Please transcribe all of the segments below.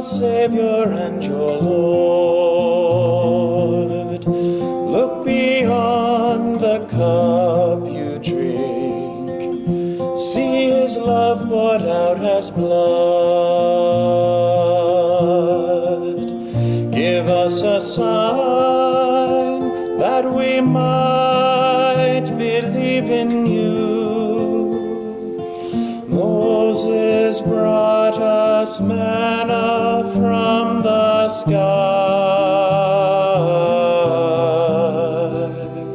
Savior and your Lord. Look beyond the cup you drink. See his love poured out as blood. Give us a sign that we might believe in you. Moses brought us manna from the sky.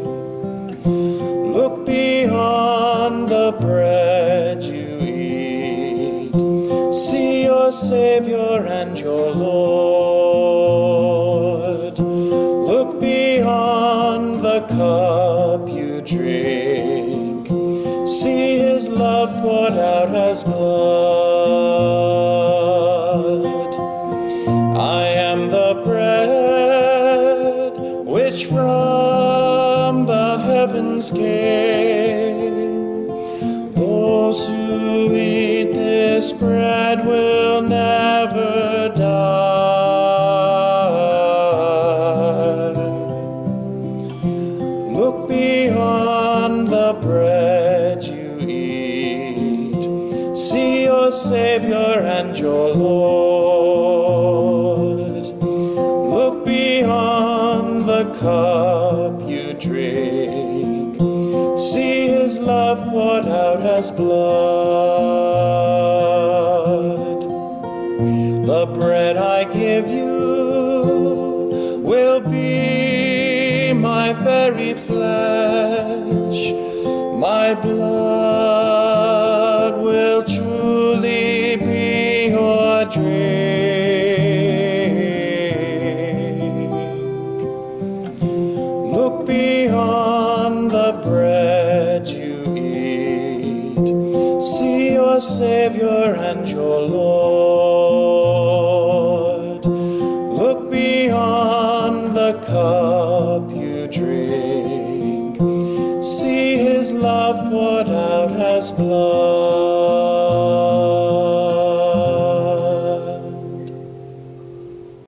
Look beyond the bread you eat. See your Savior and your Lord. Look beyond the cup you drink. See his love poured out as blood. I am the bread which from the heavens came. Those who eat this bread will never die. Look beyond the bread you eat. See your Savior and your Lord. Look beyond the cup you drink. See his love poured out as blood. The bread I give you will be my very flesh. My blood will truly be your drink. Look beyond the bread you eat. See your Savior and your Lord. Look beyond the cup you drink. See his love poured out as blood.